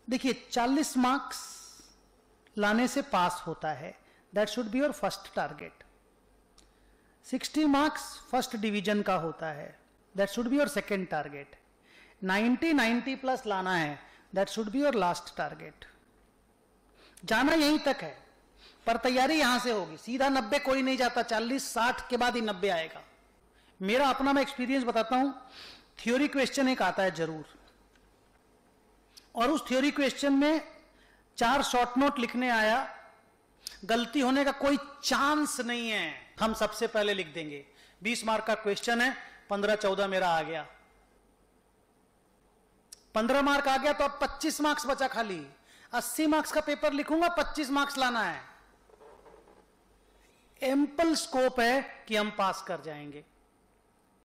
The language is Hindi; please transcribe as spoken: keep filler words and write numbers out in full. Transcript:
देखिए चालीस मार्क्स लाने से पास होता है, that should be your first target. साठ मार्क्स फर्स्ट डिवीजन का होता है, that should be your second target. नब्बे नब्बे प्लस लाना है, that should be your last target. जाना यहीं तक है, पर तैयारी यहां से होगी। सीधा नब्बे कोई नहीं जाता, चालीस साठ के बाद ही नब्बे आएगा। मेरा अपना मैं एक्सपीरियंस बताता हूं। थ्योरी क्वेश्चन एक आता है जरूर, और उस थ्योरी क्वेश्चन में चार शॉर्ट नोट लिखने आया, गलती होने का कोई चांस नहीं है, हम सबसे पहले लिख देंगे। बीस मार्क का क्वेश्चन है, पंद्रह चौदह मेरा आ गया, पंद्रह मार्क आ गया तो अब पच्चीस मार्क्स बचा खाली। अस्सी मार्क्स का पेपर लिखूंगा, पच्चीस मार्क्स लाना है। एम्पल स्कोप है कि हम पास कर जाएंगे।